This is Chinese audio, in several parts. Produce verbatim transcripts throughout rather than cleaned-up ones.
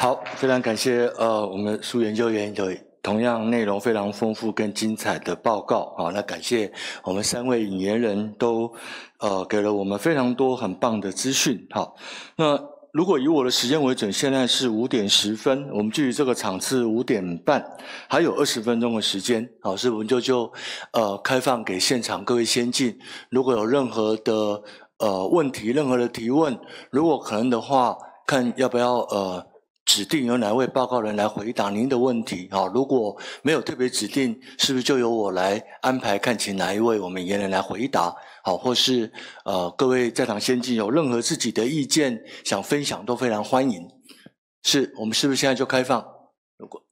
好，非常感谢呃我们苏研究员的同样内容非常丰富跟精彩的报告。好，那感谢我们三位引言人都呃给了我们非常多很棒的资讯。好，那如果以我的时间为准，现在是五点十分，我们距离这个场次五点半，还有二十分钟的时间。好，所以我们就就呃开放给现场各位先进，如果有任何的呃问题，任何的提问，如果可能的话，看要不要呃。指定由哪位报告人来回答您的问题。好，如果没有特别指定，是不是就由我来安排，看请哪一位我们引言人来回答？好，或是呃各位在场先进有任何自己的意见想分享，都非常欢迎。是我们是不是现在就开放？如果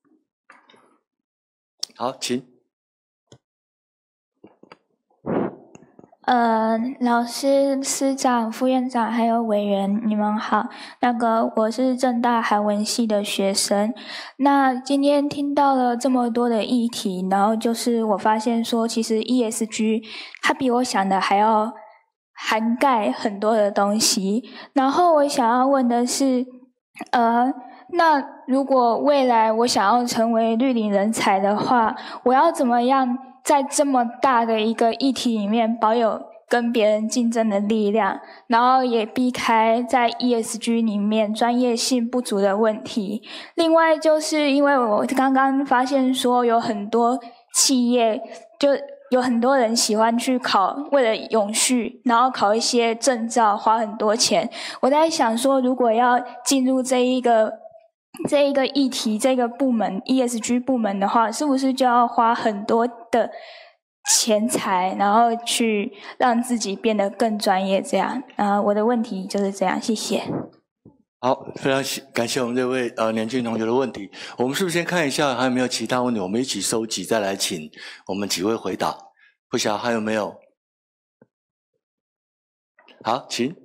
好，请。 呃，老师、师长、副院长还有委员，你们好。那个我是政大韩文系的学生。那今天听到了这么多的议题，然后就是我发现说，其实 E S G 它比我想的还要涵盖很多的东西。然后我想要问的是，呃，那如果未来我想要成为绿领人才的话，我要怎么样在这么大的一个议题里面保有跟别人竞争的力量，然后也避开在 E S G 里面专业性不足的问题。另外就是因为我刚刚发现说有很多企业，就有很多人喜欢去考，为了永续，然后考一些证照，花很多钱。我在想说，如果要进入这一个这一个议题，这个部门 E S G 部门的话，是不是就要花很多的钱财，然后去让自己变得更专业？这样，呃，我的问题就是这样，谢谢。 好，非常感谢我们这位呃年轻同学的问题。我们是不是先看一下还有没有其他问题？我们一起收集，再来请我们几位回答。不晓得还有没有？好，请。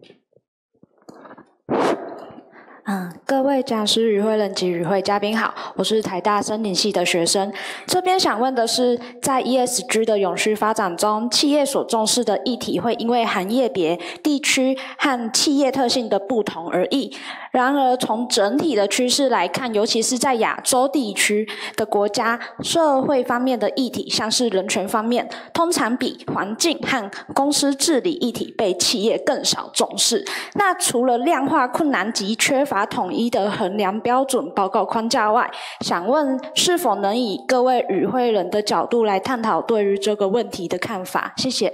嗯，各位讲师与会人及与会嘉宾好，我是台大森林系的学生。这边想问的是，在 E S G 的永续发展中，企业所重视的议题会因为行业别、地区和企业特性的不同而异。然而，从整体的趋势来看，尤其是在亚洲地区的国家，社会方面的议题，像是人权方面，通常比环境和公司治理议题被企业更少重视。那除了量化困难及缺乏统一的衡量标准报告框架外，想问是否能以各位与会人的角度来探讨对于这个问题的看法？谢谢。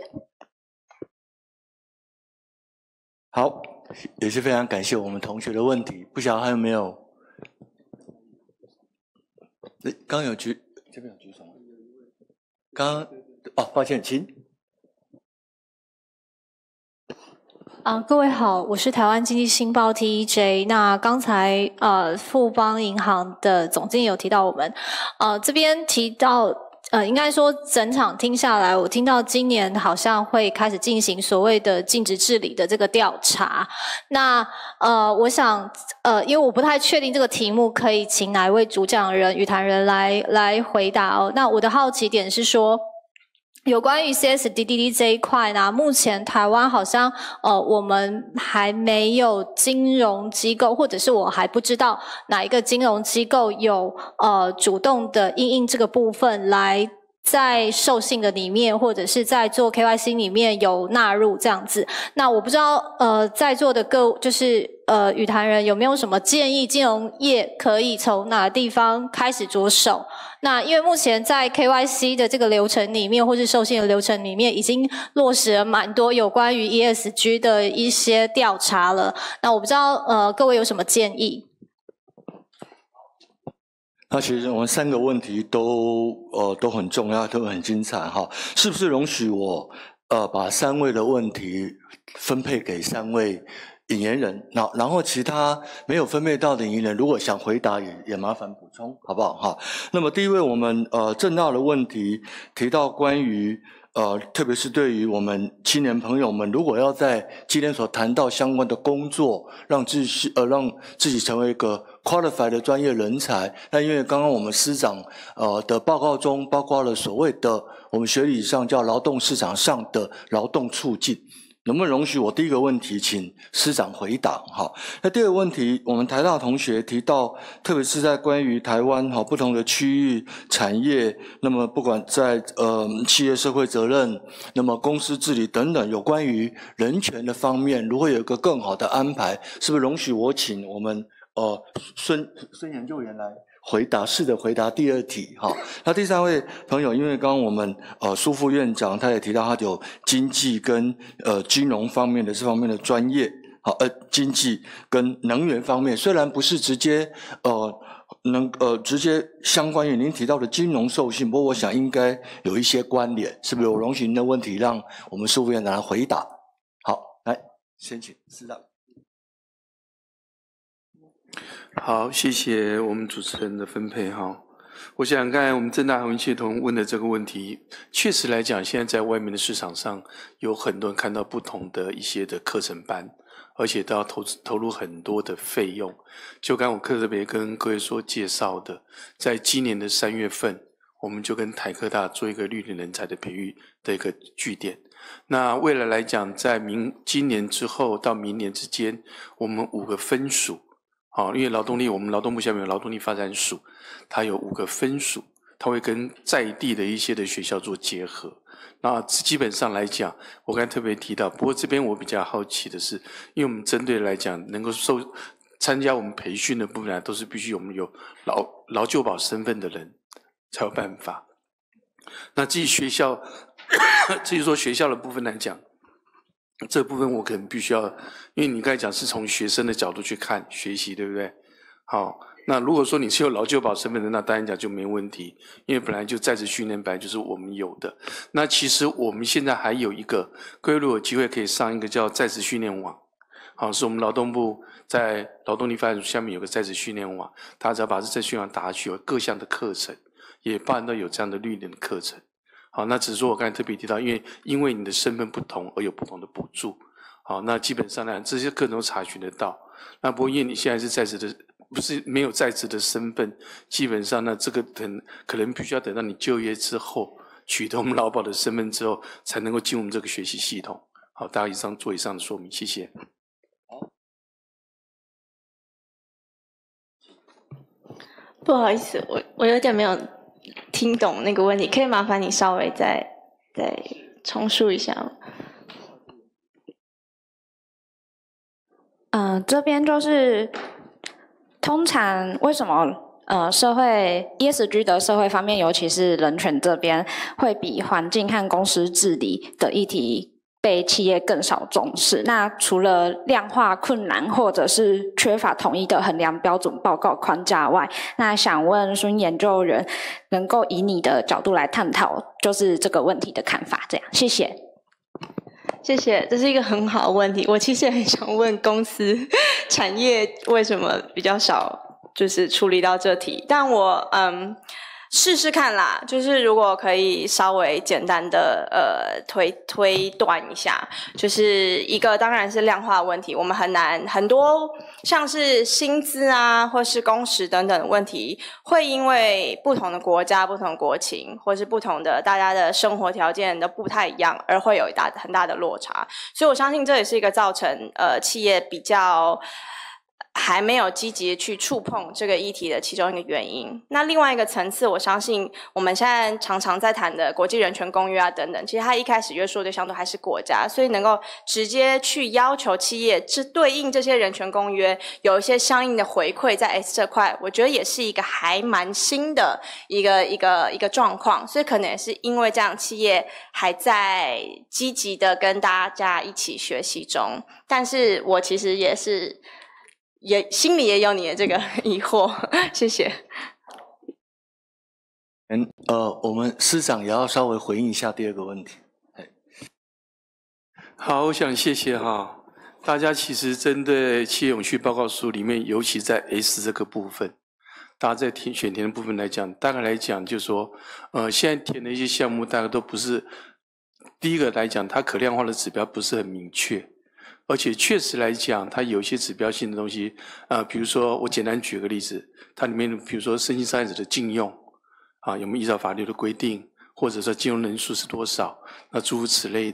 好，也是非常感谢我们同学的问题。不晓得还有没有？刚刚有举，这边有举手吗？刚刚哦，抱歉，请。 啊、呃，各位好，我是台湾经济新报 T E J。那刚才呃富邦银行的总经理有提到我们，呃这边提到呃应该说整场听下来，我听到今年好像会开始进行所谓的尽职治理的这个调查。那呃我想呃因为我不太确定这个题目可以请哪一位主讲人、语坛人来来回答哦。那我的好奇点是说，有关于 C S D D D 这一块呢，目前台湾好像呃我们还没有金融机构，或者是我还不知道哪一个金融机构有呃主动的因应这个部分来在授信的里面，或者是在做 K Y C 里面有纳入这样子。那我不知道呃在座的各就是呃语坛人有没有什么建议，金融业可以从哪个地方开始着手？那因为目前在 K Y C 的这个流程里面，或是授信的流程里面，已经落实了蛮多有关于 E S G 的一些调查了。那我不知道呃各位有什么建议？ 那其实我们三个问题都呃都很重要，都很精彩哈。是不是容许我呃把三位的问题分配给三位引言人？然然后其他没有分配到的引言人，如果想回答也也麻烦补充，好不好哈？那么第一位，我们呃政大的问题提到关于呃，特别是对于我们青年朋友们，如果要在今天所谈到相关的工作，让自己呃让自己成为一个 qualified 的专业人才，那因为刚刚我们师长呃的报告中，包括了所谓的我们学理上叫劳动市场上的劳动促进。 能不能容许我第一个问题请师长回答？好，那第二个问题，我们台大同学提到，特别是在关于台湾好不同的区域产业，那么不管在呃企业社会责任，那么公司治理等等，有关于人权的方面，如果有一个更好的安排，是不是容许我请我们呃孙孙研究员来回答？是的，回答第二题哈。那第三位朋友，因为刚刚我们呃苏副院长他也提到，他有经济跟呃金融方面的这方面的专业，好呃经济跟能源方面，虽然不是直接呃能呃直接相关于您提到的金融授信，不过我想应该有一些关联，是不是？我容许您的问题，让我们苏副院长来回答。好，来先请师长。 好，谢谢我们主持人的分配哈。我想刚才我们政大文系统问的这个问题，确实来讲，现在在外面的市场上有很多人看到不同的一些的课程班，而且都要投投入很多的费用。就刚才我特别跟各位说介绍的，在今年的三月份，我们就跟台科大做一个绿领人才的培育的一个据点。那未来来讲，在明今年之后到明年之间，我们五个分属。好，因为劳动力，我们劳动部下面有劳动力发展署，它有五个分署，它会跟在地的一些的学校做结合。那基本上来讲，我刚才特别提到，不过这边我比较好奇的是，因为我们针对来讲，能够受参加我们培训的部分，都是必须我们有劳劳就保身份的人才有办法。那至于学校，至于说学校的部分来讲，这部分我可能必须要，因为你刚才讲是从学生的角度去看学习，对不对？好，那如果说你是有劳就保身份的，那当然讲就没问题，因为本来就在职训练本来就是我们有的。那其实我们现在还有一个，各位如果有机会可以上一个叫在职训练网，好，是我们劳动部在劳动力发展署下面有个在职训练网，他只要把这在训练网打去，有各项的课程，也包含到有这样的绿领的课程。好，那只是说我刚才特别提到，因为因为你的身份不同而有不同的补助。好，那基本上呢，这些课程都查询得到。那不过因为你现在是在职的，不是没有在职的身份，基本上呢，这个等可能必须要等到你就业之后，取得我们劳保的身份之后，才能够进入我们这个学习系统。好，大家以上做以上的说明，谢谢。 不好意思，我我有点没有听懂那个问题，可以麻烦你稍微再再重述一下吗？ 嗯、呃，这边就是通常为什么呃社会 E S G 的社会方面，尤其是人权这边，会比环境和公司治理的议题被企业更少重视？那除了量化困难或者是缺乏统一的衡量标准报告框架外，那想问孙研究员，能够以你的角度来探讨就是这个问题的看法，这样，谢谢。 谢谢，这是一个很好的问题。我其实也很想问公司产业为什么比较少，就是处理到这题。但我嗯试试看啦，就是如果可以稍微简单的呃推推断一下，就是一个当然是量化问题，我们很难很多像是薪资啊或是工时等等的问题，会因为不同的国家、不同的国情，或是不同的大家的生活条件都不太一样，而会有一大很大的落差。所以我相信这也是一个造成呃企业比较还没有积极去触碰这个议题的其中一个原因。那另外一个层次，我相信我们现在常常在谈的国际人权公约啊等等，其实它一开始约束对象都还是国家，所以能够直接去要求企业只对应这些人权公约有一些相应的回馈在 S 这块，我觉得也是一个还蛮新的一个一个一个状况。所以可能也是因为这样，企业还在积极的跟大家一起学习中。但是我其实也是也心里也有你的这个疑惑，谢谢。 嗯，呃，我们师长也要稍微回应一下第二个问题。 好，我想谢谢哈。大家其实针对企业永续报告书里面，尤其在 S 这个部分，大家在填选填的部分来讲，大概来讲就是说，呃，现在填的一些项目，大概都不是第一个来讲，它可量化的指标不是很明确。而且确实来讲，它有一些指标性的东西，呃，比如说我简单举个例子，它里面比如说身心障碍者的禁用，啊，有没有依照法律的规定，或者说禁用人数是多少，那诸如此类的，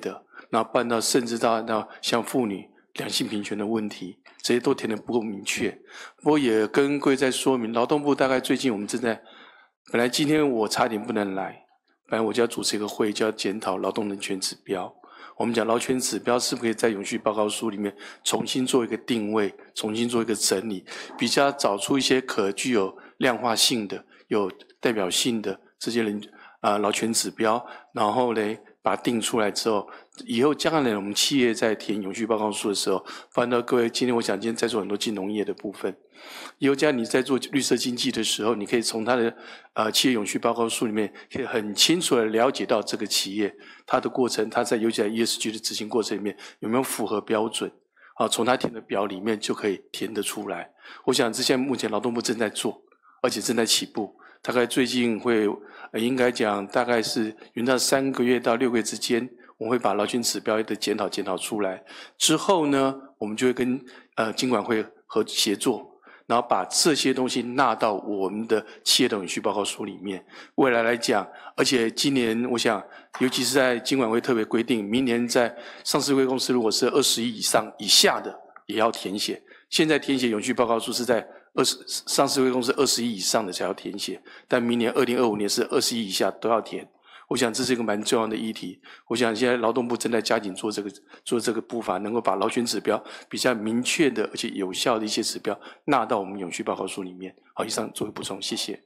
然后办到甚至到到像妇女两性平权的问题，这些都填得不够明确。不过也跟各位在说明，劳动部大概最近我们正在，本来今天我差点不能来，本来我就要主持一个会，就要检讨劳动人权指标。我们讲劳权指标是不是可以在永续报告书里面重新做一个定位，重新做一个整理，比较找出一些可具有量化性的、有代表性的这些人啊、呃、劳权指标，然后呢把它定出来之后，以后将来我们企业在填永续报告书的时候，放到各位今天我想今天在做很多金融业的部分，以后将来你在做绿色经济的时候，你可以从它的呃企业永续报告书里面，可以很清楚的了解到这个企业它的过程，它在尤其在 E S G 的执行过程里面有没有符合标准，啊，从它填的表里面就可以填得出来。我想这现在目前劳动部正在做，而且正在起步，大概最近会、呃、应该讲大概是原到三个月到六个月之间，我们会把劳权指标的检讨检讨出来之后呢，我们就会跟呃金管会和协作。然后把这些东西纳到我们的企业的永续报告书里面。未来来讲，而且今年我想，尤其是在金管会特别规定，明年在上市柜公司如果是二十亿以上以下的，也要填写。现在填写永续报告书是在二十上市柜公司二十亿以上的才要填写，但明年二零二五年是二十亿以下都要填。我想这是一个蛮重要的议题。我想现在劳动部正在加紧做这个做这个步伐，能够把劳权指标比较明确的而且有效的一些指标纳到我们永续报告书里面。好，以上做个补充，谢谢。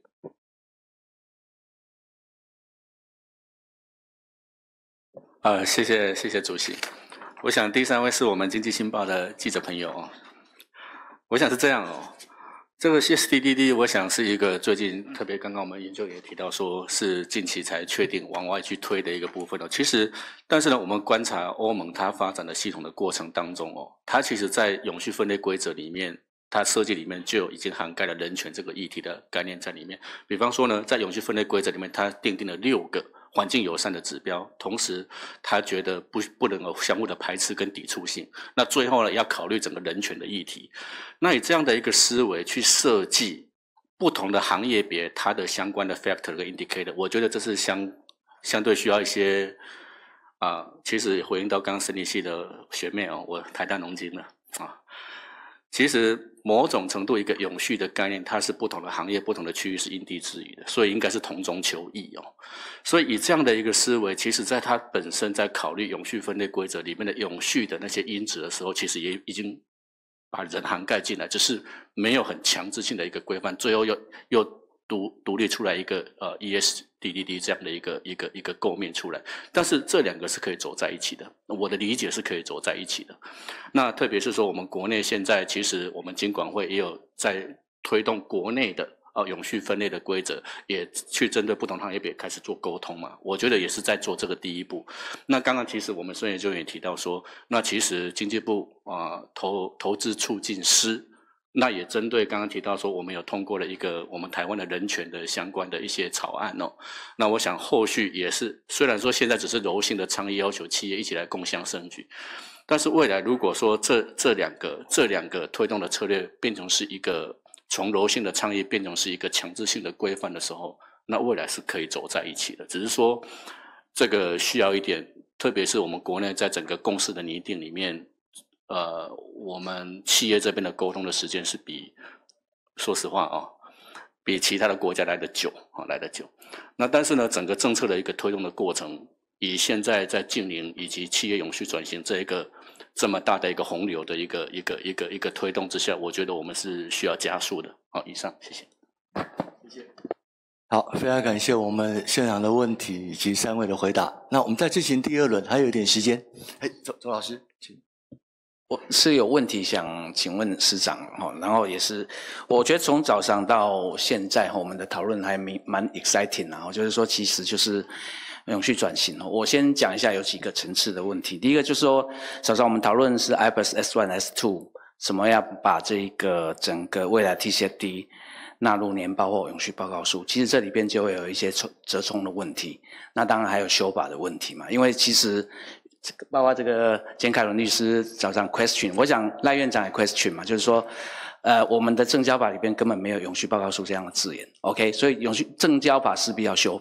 呃，谢谢谢谢主席。我想第三位是我们经济新报的记者朋友哦。我想是这样哦。这个 C S D D D 我想是一个最近特别刚刚我们研究也提到说是近期才确定往外去推的一个部分哦。其实但是呢我们观察欧盟它发展的系统的过程当中哦，它其实在永续分类规则里面它设计里面就已经涵盖了人权这个议题的概念在里面。比方说呢在永续分类规则里面它订定了六个环境友善的指标，同时他觉得不不能有相互的排斥跟抵触性。那最后呢，要考虑整个人权的议题。那以这样的一个思维去设计不同的行业别它的相关的 factor 跟 indicator， 我觉得这是相相对需要一些啊、呃，其实也回应到刚刚生理系的学妹哦，我台大农经的啊。其实某种程度一个永续的概念，它是不同的行业、不同的区域是因地制宜的，所以应该是同中求异哦。所以以这样的一个思维，其实在它本身在考虑永续分类规则里面的永续的那些因子的时候，其实也已经把人涵盖进来，只是没有很强制性的一个规范，最后又又独独立出来一个呃 E S D D D 这样的一个一个一个构面出来，但是这两个是可以走在一起的，我的理解是可以走在一起的。那特别是说我们国内现在其实我们金管会也有在推动国内的呃永续分类的规则，也去针对不同行业别开始做沟通嘛，我觉得也是在做这个第一步。那刚刚其实我们孙研究员也提到说，那其实经济部啊、呃、投投资促进司那也针对刚刚提到说，我们有通过了一个我们台湾的人权的相关的一些草案哦。那我想后续也是，虽然说现在只是柔性的倡议要求企业一起来共襄盛举，但是未来如果说这这两个这两个推动的策略变成是一个从柔性的倡议变成是一个强制性的规范的时候，那未来是可以走在一起的。只是说这个需要一点，特别是我们国内在整个共识的拟定里面。呃，我们企业这边的沟通的时间是比，说实话啊、哦，比其他的国家来得久啊，来得久。那但是呢，整个政策的一个推动的过程，以现在在净零以及企业永续转型这一个这么大的一个洪流的一个一个一个一个推动之下，我觉得我们是需要加速的。好，以上，谢谢。 谢谢。好，非常感谢我们现场的问题以及三位的回答。那我们再进行第二轮，还有一点时间。哎，周周老师，请。 我是有问题想请问司长哈，然后也是我觉得从早上到现在我们的讨论还蛮 exciting 啊，就是说其实就是永续转型。我先讲一下有几个层次的问题。第一个就是说，早上我们讨论是 I B E S S 一 S 二 怎么样把这个整个未来 T C F D 纳入年报或永续报告书，其实这里边就会有一些折冲的问题，那当然还有修法的问题嘛，因为其实这个包括这个简凯伦律师早上 question， 我想赖院长也 question 嘛，就是说，呃，我们的证交法里边根本没有永续报告书这样的字眼 ，OK， 所以永续证交法势必要修法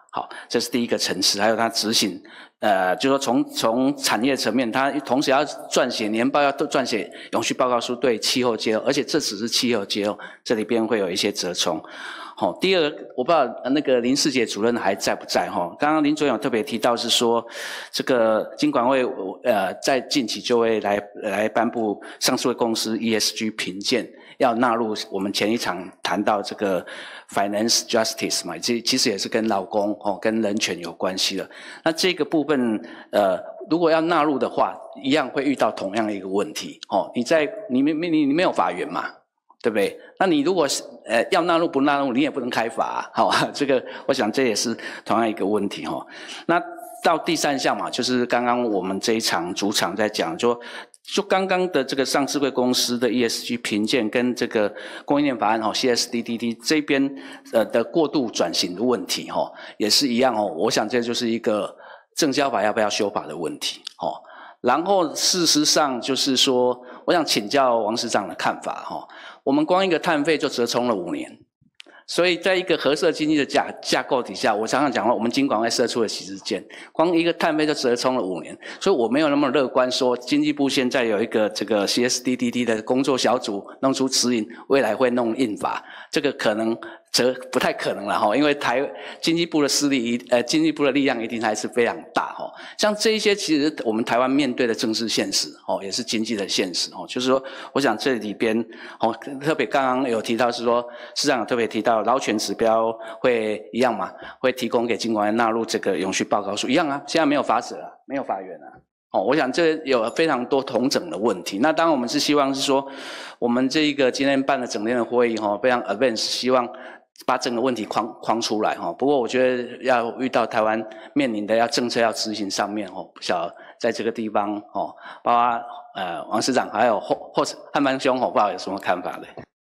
好，这是第一个层次，还有它执行，呃，就是说从从产业层面，它同时要撰写年报，要撰写永续报告书，对气候揭露，而且这只是气候揭露，这里边会有一些折冲。好，第二，我不知道那个林世杰主任还在不在哈？刚刚林主任有特别提到是说，这个金管会呃在近期就会来来颁布上市公司 E S G 评鉴，要纳入我们前一场谈到这个 finance justice 嘛，这其实也是跟劳工哦跟人权有关系的。那这个部分呃，如果要纳入的话，一样会遇到同样的一个问题哦。你在你没你你没有法源嘛？对不对？那你如果是呃要纳入不纳入，你也不能开罚，好、哦，这个我想这也是同样一个问题哈、哦。那到第三项嘛，就是刚刚我们这一场主场在讲，就就刚刚的这个上市柜公司的 E S G 评鉴跟这个供应链法案哈 C S D D D 这边呃的过度转型的问题哈、哦，也是一样哦。我想这就是一个证交法要不要修法的问题哦。然后事实上就是说，我想请教王市长的看法哈、哦。我们光一个碳费就折冲了五年，所以在一个合社经济的架架构底下，我常常讲了，我们金管会设出了起始件，光一个碳费就折冲了五年，所以我没有那么乐观说经济部现在有一个这个 C S D D D 的工作小组弄出指引，未来会弄印法，这个可能则不太可能了哈，因为台经济部的势力呃经济部的力量一定还是非常大哈。像这一些其实我们台湾面对的政治现实哦，也是经济的现实哦，就是说，我想这里边哦，特别刚刚有提到是说，市长有特别提到劳权指标会一样嘛，会提供给金管会纳入这个永续报告书一样啊，现在没有法则啊，没有法源啊。哦，我想这有非常多统整的问题。那当然我们是希望是说，我们这一个今天办的整天的会议哈，非常 advance， 希望把整个问题框框出来哈。不过我觉得要遇到台湾面临的要政策要执行上面哦，不晓得在这个地方哦，包括呃王市长还有或或者汉班兄哦，不知道有什么看法的？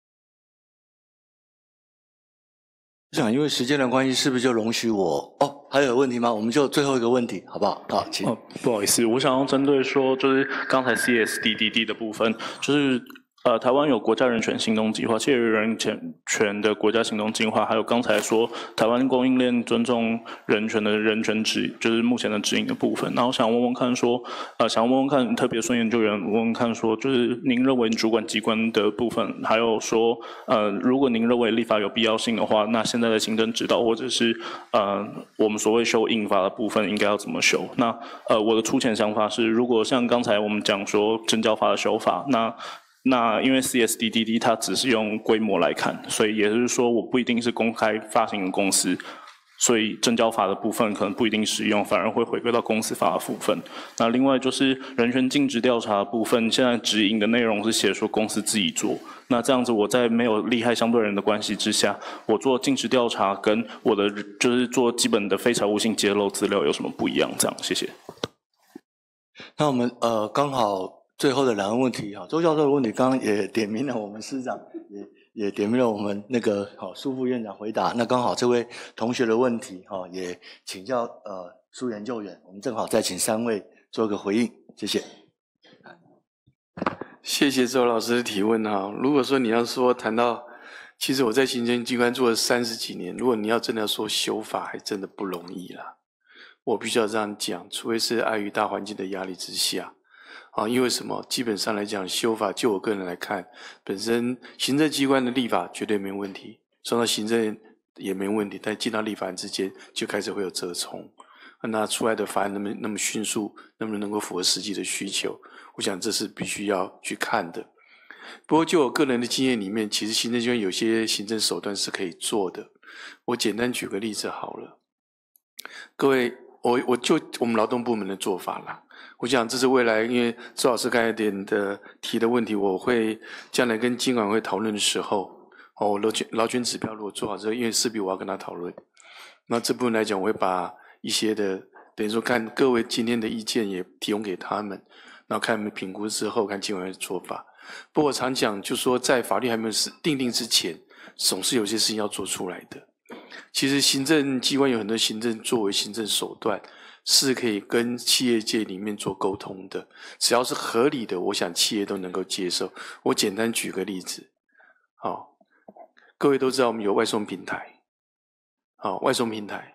我想因为时间的关系，是不是就容许我哦？还有问题吗？我们就最后一个问题，好不好？好，请。 哦，不好意思，我想要针对说，就是刚才 C S D D D 的部分，就是呃，台湾有国家人权行动计划、企业人权的国家行动计划，还有刚才说台湾供应链尊重人权的人权指，就是目前的指引的部分。然后想问问看说，呃，想问问看特别孙研究员问问看说，就是您认为主管机关的部分，还有说，呃，如果您认为立法有必要性的话，那现在的行政指导或者是呃我们所谓修印法的部分应该要怎么修？那呃我的粗浅想法是，如果像刚才我们讲说证交法的修法，那那因为 C S D D D 它只是用规模来看，所以也就是说我不一定是公开发行的公司，所以证交法的部分可能不一定适用，反而会回归到公司法的部分。那另外就是人权尽职调查的部分，现在指引的内容是写说公司自己做，那这样子我在没有利害相对人的关系之下，我做尽职调查跟我的就是做基本的非财务性揭露资料有什么不一样？这样，谢谢。 那我们呃刚好最后的两个问题哈，周教授的问题刚刚也点名了我们师长，也也点名了我们那个好苏副院长回答。那刚好这位同学的问题哈，也请教呃苏研究员，我们正好再请三位做一个回应，谢谢。 谢谢周老师的提问哈。如果说你要说谈到，其实我在行政机关做了三十几年，如果你要真的要说修法，还真的不容易啦。我必须要这样讲，除非是碍于大环境的压力之下。啊，因为什么？基本上来讲，修法就我个人来看，本身行政机关的立法绝对没问题，送到行政也没问题，但进到立法之间就开始会有折冲。那出来的法案能不能那么迅速，能不能能够符合实际的需求？我想这是必须要去看的。不过就我个人的经验里面，其实行政机关有些行政手段是可以做的。我简单举个例子好了，各位，我我就我们劳动部门的做法啦。我想这是未来，因为周老师刚才点的提的问题，我会将来跟金管会讨论的时候，哦，劳权劳权指标如果做好之后，因为势必我要跟他讨论，那这部分来讲，我会把一些的等于说看各位今天的意见也提供给他们，然后看他们评估之后看金管会的做法。不过我常讲，就说在法律还没有定定之前，总是有些事情要做出来的。其实行政机关有很多行政作为行政手段。是可以跟企业界里面做沟通的，只要是合理的，我想企业都能够接受。我简单举个例子，好，各位都知道我们有外送平台，好，外送平台，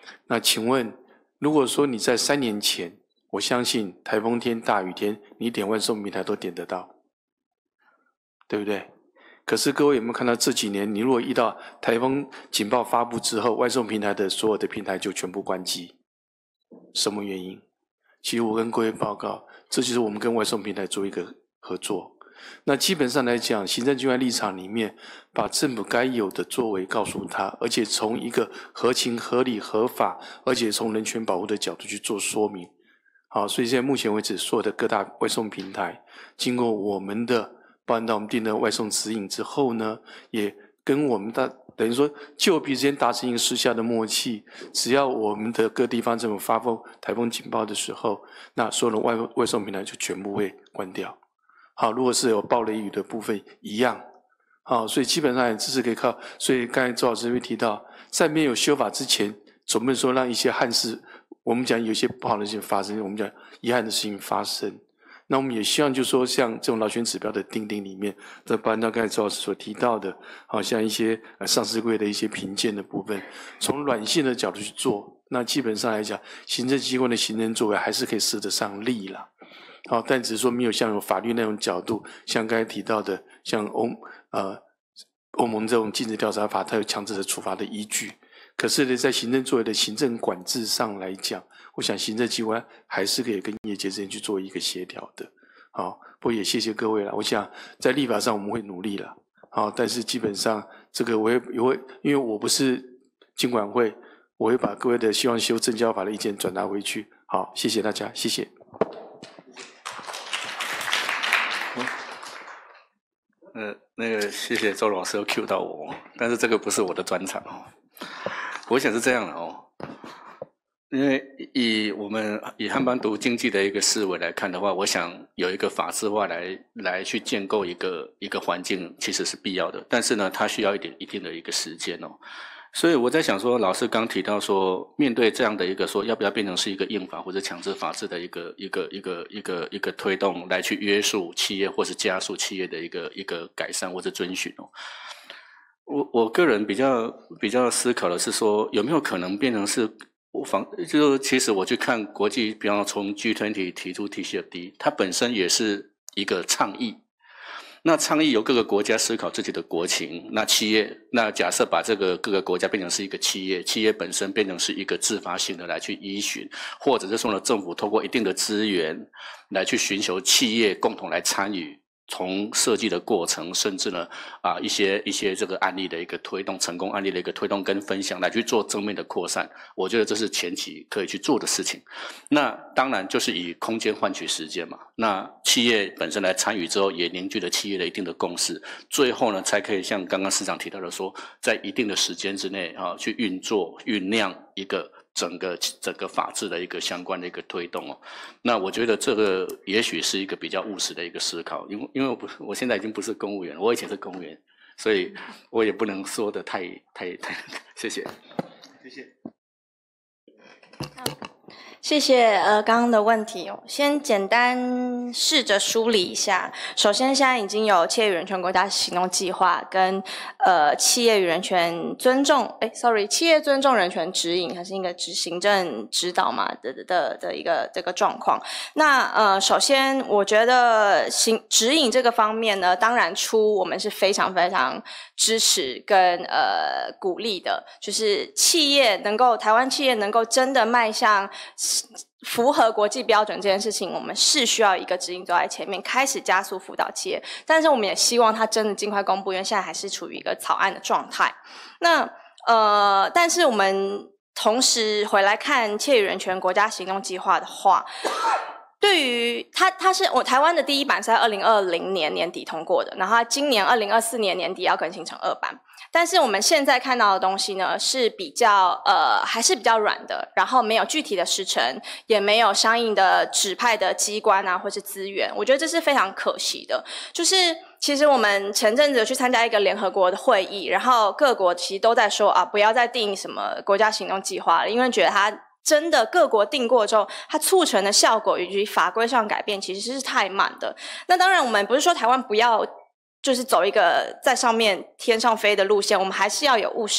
那请问，如果说你在三年前，我相信台风天、大雨天，你点外送平台都点得到，对不对？可是各位有没有看到这几年，你如果遇到台风警报发布之后，外送平台的所有的平台就全部关机，什么原因？其实我跟各位报告，这就是我们跟外送平台做一个合作。那基本上来讲，行政机关立场里面，把政府该有的作为告诉他，而且从一个合情、合理、合法，而且从人权保护的角度去做说明。好，所以现在目前为止，所有的各大外送平台，经过我们的包含到我们定的外送指引之后呢，也跟我们的等于说就彼之间达成一个私下的默契，只要我们的各地方政府发布台风警报的时候，那所有的外外送平台就全部会关掉。好，如果是有暴雷雨的部分一样，好，所以基本上这是可以靠。所以刚才周老师会提到，在没有修法之前，总不能说让一些憾事，我们讲有些不好的事情发生，我们讲遗憾的事情发生。那我们也希望就是说，像这种劳权指标的订定里面，这包含到刚才周老师所提到的，好像一些呃上市柜的一些评鉴的部分，从软性的角度去做，那基本上来讲，行政机关的行政作为还是可以使得上力啦。好，但只是说没有像有法律那种角度，像刚才提到的，像欧呃欧盟这种禁止调查法，它有强制的处罚的依据。可是呢，在行政作为的行政管制上来讲，我想行政机关还是可以跟业界之间去做一个协调的。好，不过也谢谢各位了。我想在立法上我们会努力了。好，但是基本上这个我也也会，因为我不是金管会，我会把各位的希望修证交法的意见转达回去。好，谢谢大家，谢谢。 呃，那个谢谢周老师又 Q 到我，但是这个不是我的专长哦。我想是这样的哦，因为以我们以汉邦读经济的一个思维来看的话，我想有一个法制化来来去建构一个一个环境，其实是必要的。但是呢，它需要一点一定的一个时间哦。所以我在想说，老师刚提到说，面对这样的一个说，要不要变成是一个硬法或者强制法制的一个一个一个一个一个推动，来去约束企业或是加速企业的一个一个改善或者遵循哦。我我个人比较比较思考的是说，有没有可能变成是我防，就是其实我去看国际，比方从 G 二十 提出 T C F D， 它本身也是一个倡议。那倡议由各个国家思考自己的国情，那企业，那假设把这个各个国家变成是一个企业，企业本身变成是一个自发性的来去依循，或者是说呢，政府透过一定的资源来去寻求企业共同来参与，从设计的过程，甚至呢啊一些一些这个案例的一个推动，成功案例的一个推动跟分享，来去做正面的扩散，我觉得这是前期可以去做的事情。那当然就是以空间换取时间嘛。那企业本身来参与之后，也凝聚了企业的一定的共识，最后呢才可以像刚刚市长提到的说，在一定的时间之内啊去运作酝酿一个整个整个法治的一个相关的一个推动哦。那我觉得这个也许是一个比较务实的一个思考，因为因为我不我现在已经不是公务员，我以前是公务员，所以我也不能说的太太太，谢谢，谢谢。 谢谢呃刚刚的问题哦，先简单试着梳理一下。首先，现在已经有企业与人权国家行动计划跟呃企业与人权尊重，哎 ，sorry， 企业尊重人权指引，它是一个执行政指导嘛的的的的一个这个状况。那呃，首先我觉得行指引这个方面呢，当然出我们是非常非常支持跟呃鼓励的，就是企业能够台湾企业能够真的迈向符合国际标准这件事情，我们是需要一个指引走在前面，开始加速辅导企业。但是我们也希望它真的尽快公布，因为现在还是处于一个草案的状态。那呃，但是我们同时回来看企业与人权国家行动计划的话，对于它，它是我台湾的第一版是在二零二零年年底通过的，然后它今年二零二四年年底要更新成二版。但是我们现在看到的东西呢，是比较呃还是比较软的，然后没有具体的时程，也没有相应的指派的机关啊或是资源，我觉得这是非常可惜的。就是其实我们前阵子去参加一个联合国的会议，然后各国其实都在说啊，不要再定什么国家行动计划了，因为觉得它真的各国定过之后，它促成的效果以及法规上改变其实是太慢的。那当然我们不是说台湾不要就是走一个在上面天上飞的路线，我们还是要有务实的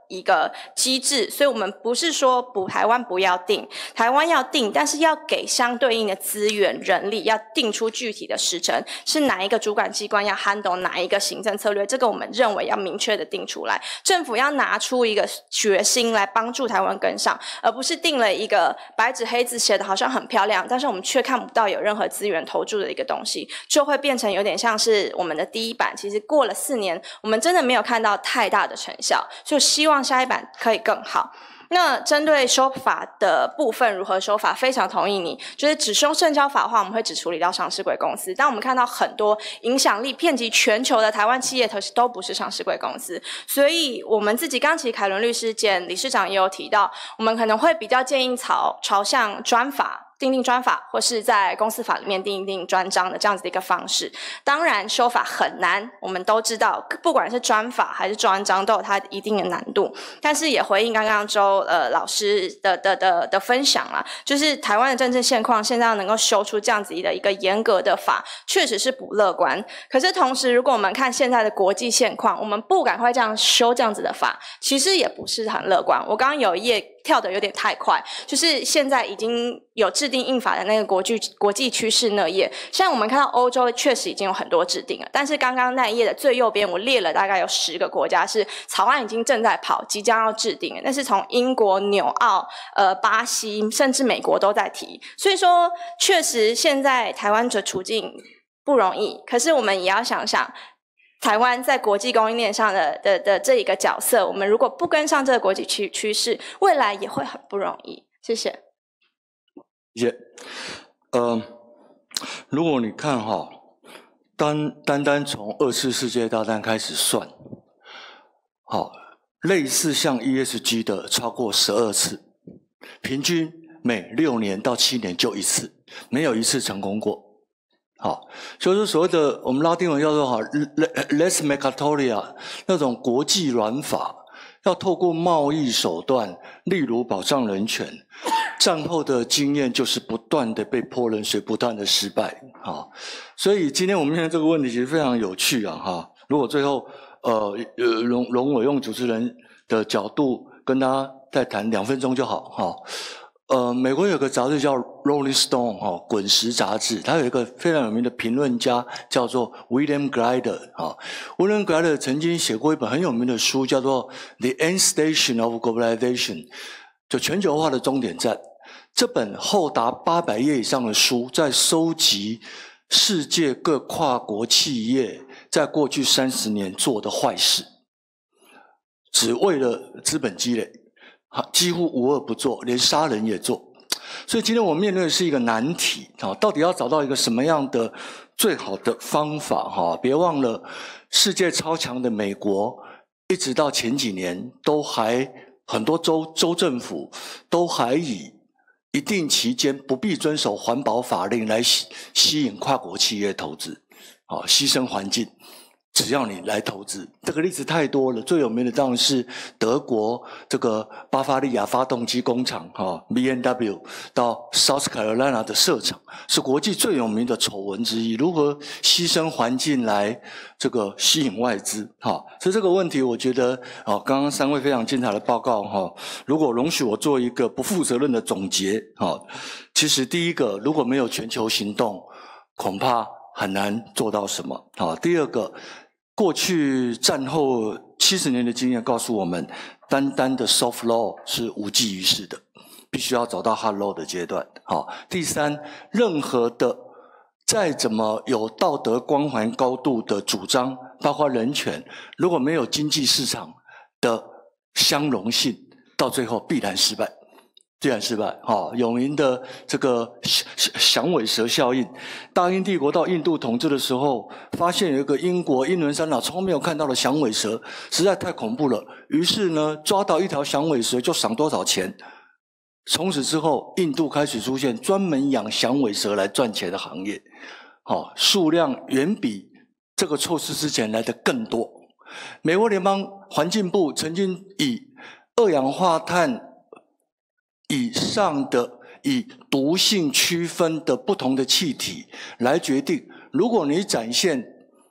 一个机制，所以我们不是说不台湾不要定，台湾要定，但是要给相对应的资源、人力，要定出具体的时程，是哪一个主管机关要 handle 哪一个行政策略，这个我们认为要明确的定出来。政府要拿出一个决心来帮助台湾跟上，而不是定了一个白纸黑字写的好像很漂亮，但是我们却看不到有任何资源投注的一个东西，就会变成有点像是我们的第一版，其实过了四年，我们真的没有看到太大的成效，所以希望下一版可以更好。那针对修法的部分如何修法，非常同意你，就是只修证交法的话，我们会只处理到上市柜公司，但我们看到很多影响力遍及全球的台湾企业都不是上市柜公司，所以我们自己刚其实凯伦律师兼理事长也有提到，我们可能会比较建议朝朝向专法订定专法，或是在公司法里面订定专章的这样子的一个方式。当然修法很难，我们都知道不管是专法还是专章都有它一定的难度，但是也回应刚刚周呃老师的的的的分享啦，就是台湾的政治现况现在能够修出这样子的一个严格的法，确实是不乐观。可是同时如果我们看现在的国际现况，我们不赶快这样修这样子的法，其实也不是很乐观。我刚刚有一页跳得有点太快，就是现在已经有制定印法的那个国际国际趋势那页，像我们看到欧洲确实已经有很多制定了，但是刚刚那一页的最右边我列了大概有十个国家是草案已经正在跑，即将要制定了，那是从英国、纽澳、呃巴西甚至美国都在提，所以说确实现在台湾的处境不容易，可是我们也要想想台湾在国际供应链上的的的这一个角色，我们如果不跟上这个国际趋趋势，未来也会很不容易。谢谢。 谢谢。呃，如果你看哈，单单单从二次世界大战开始算，好，类似像 E S G 的超过十二次，平均每六年到七年就一次，没有一次成功过。好，就是所谓的我们拉丁文叫做好 less mercatoria 那种国际软法，要透过贸易手段，例如保障人权，战后的经验就是不断的被泼冷水，不断的失败。好，所以今天我们面对这个问题其实非常有趣啊哈。如果最后呃呃容容我用主持人的角度跟大家再谈两分钟就好哈。呃，美国有个杂志叫 Rolling Stone 哈、哦，滚石杂志，它有一个非常有名的评论家叫做 William Greider 哈、哦。William Greider 曾经写过一本很有名的书，叫做 The End Station of Globalization， 就全球化的终点站。这本厚达八百页以上的书，在收集世界各跨国企业在过去三十年做的坏事，只为了资本积累。几乎无恶不作，连杀人也做。所以今天我们面对的是一个难题，到底要找到一个什么样的最好的方法？别忘了世界超强的美国，一直到前几年都还很多州州政府都还以一定期间不必遵守环保法令来吸吸引跨国企业投资，牺牲环境。只要你来投资，这个例子太多了。最有名的当然是德国这个巴伐利亚发动机工厂哈 B M W 到 South Carolina 的设厂，是国际最有名的丑闻之一。如何牺牲环境来这个吸引外资？哈，所以这个问题，我觉得哦，刚刚三位非常精彩的报告哈，如果容许我做一个不负责任的总结哈，其实第一个，如果没有全球行动，恐怕很难做到什么。好，第二个。过去战后七十年的经验告诉我们，单单的 soft law 是无济于事的，必须要走到 hard law 的阶段。好，第三，任何的再怎么有道德光环高度的主张，包括人权，如果没有经济市场的相容性，到最后必然失败。必然失败，哈，有名的这个响尾蛇效应，大英帝国到印度统治的时候，发现有一个英国英伦三岛从没有看到的响尾蛇，实在太恐怖了。于是呢，抓到一条响尾蛇就赏多少钱。从此之后，印度开始出现专门养响尾蛇来赚钱的行业，好，数量远比这个措施之前来的更多。美国联邦环境部曾经以二氧化碳以上的以毒性区分的不同的气体来决定，如果你展现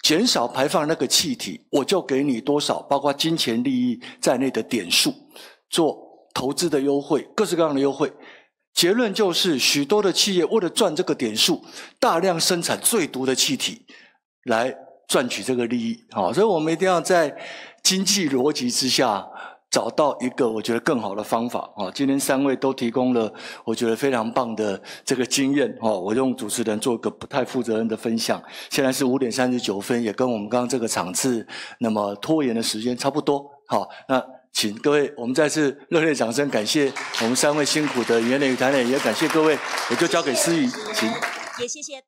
减少排放那个气体，我就给你多少，包括金钱利益在内的点数，做投资的优惠，各式各样的优惠。结论就是，许多的企业为了赚这个点数，大量生产最毒的气体，来赚取这个利益。好，所以我们一定要在经济逻辑之下，找到一个我觉得更好的方法。今天三位都提供了我觉得非常棒的这个经验。我用主持人做一个不太负责任的分享。现在是五点三十九分，也跟我们刚刚这个场次那么拖延的时间差不多。好，那请各位我们再次热烈掌声，感谢我们三位辛苦的演员与谈演，也感谢各位，我就交给思雨，请。 也谢谢。